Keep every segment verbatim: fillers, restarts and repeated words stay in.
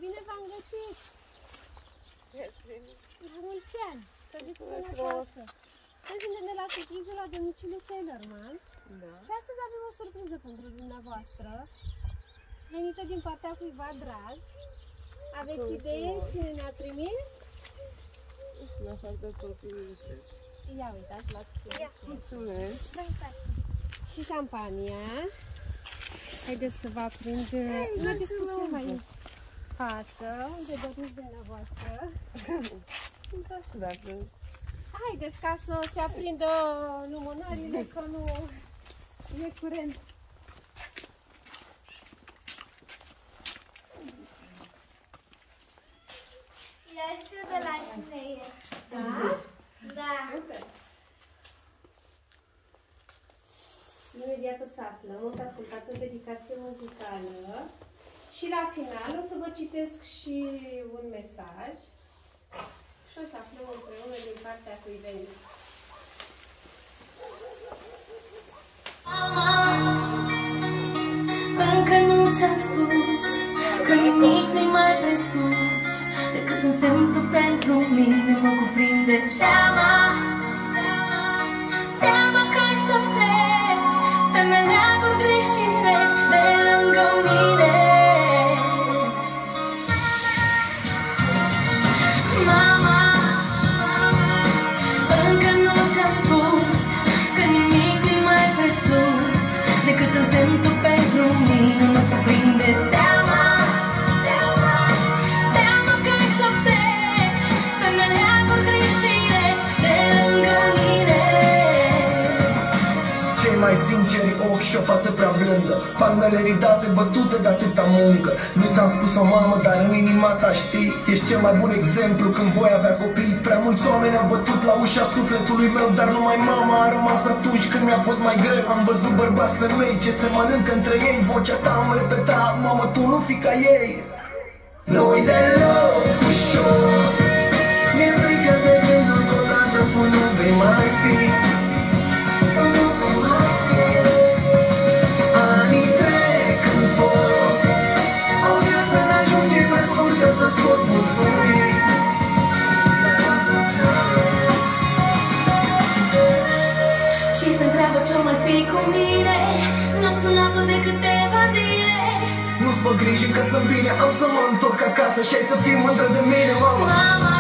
bine v-am găsit! La mulți ani! Să fiți sănătoasă! Noi suntem de la surpriză la domiciliul Tellerman. Da. Și astăzi avem o surpriză pentru dumneavoastră, venită din partea cuiva drag. Aveți idee cine ne-a trimis? La partea copilului. Ia uitați, luați și eu. Mulțumesc! Și șampania. Haideți să vă aprind. Mergeți puțin mai în față, unde doriți dumneavoastră. Dacă... Haideți ca să se aprindă lumânările, că nu e curent. Eu știu de la cine e. Da? Da. Super. Imediat o să aflăm, o să ascultați o dedicație muzicală și la final o să vă citesc și un mesaj și o să aflăm împreună din partea cui veni. Încă nu ți-am spus că nimic nu-i mai presus decât un semn tu pentru mine. Mă cuprinde teama, teama că ai să pleci pe meleaguri gri și reci de lângă mine. Mama, încă nu ți-am spus că nimic nu-i mai presus decât un semn tu pentru mine. Mă cuprinde teama, teama, teama că ai să pleci pe meleaguri gri și reci de lângă mine. Cei mai sinceri ochi și o față prea blândă, palmele ridate, bătute de atâta muncă. Nu ți-am spus-o, mamă, dar în inima ta știi, ești cel mai bun exemplu când voi avea copii. Prea mulți oameni au bătut la ușa sufletului meu, dar numai mama a rămas atunci când mi-a fost mai greu. Am văzut bărbați, femei ce se mănâncă între ei, vocea ta am repetat, mamă, tu nu fi ca ei. Nu-i deloc ușor, mi-e frică de gândul că odată tu nu vei mai fi. Anii trec în zbor, o viață n-ajunge prea scurtă să-ți pot mulțumi. Și se întreabă ce-o mai fi cu mine, n-am sunat-o de câteva zile. Nu-ți fă griji că sunt bine, am să mă întorc acasă și ai să fii mândră de mine, mama. Mama,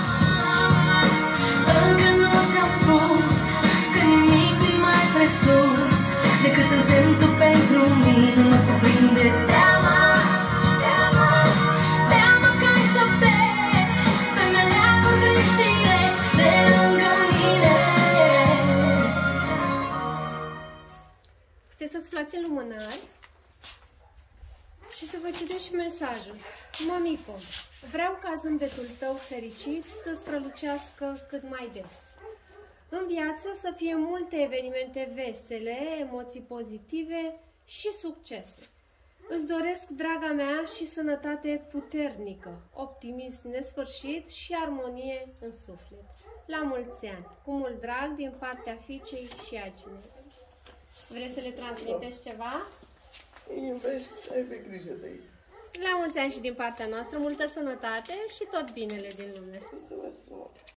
încă nu ți-am spus că nimic nu-i mai presus decât un semn tu pentru mine. Mă cuprinde teama, teama, teama că ai să pleci pe meleaguri gri și reci de lângă mine. Puteți să suflați în lumânări și să vă citesc și mesajul. Mămico, vreau ca zâmbetul tău fericit să strălucească cât mai des. În viață să fie multe evenimente vesele, emoții pozitive și succese. Îți doresc, draga mea, și sănătate puternică, optimism nesfârșit și armonie în suflet. La mulți ani! Cu mult drag din partea fiicei și a cinei. Vreți să le transmiteți ceva? Îi iubești, ai pe grijă de ei. La mulți ani și din partea noastră, multă sănătate și tot binele din lume. Mulțumesc frumos!